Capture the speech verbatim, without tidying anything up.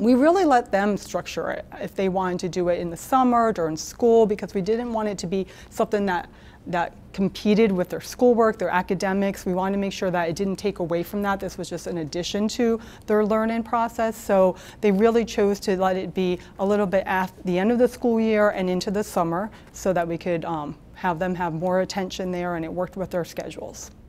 we really let them structure it if they wanted to do it in the summer, during school, because we didn't want it to be something that that competed with their schoolwork, their academics. We wanted to make sure that it didn't take away from that. This was just an addition to their learning process. So they really chose to let it be a little bit at the end of the school year and into the summer so that we could um, have them have more attention there, and it worked with their schedules.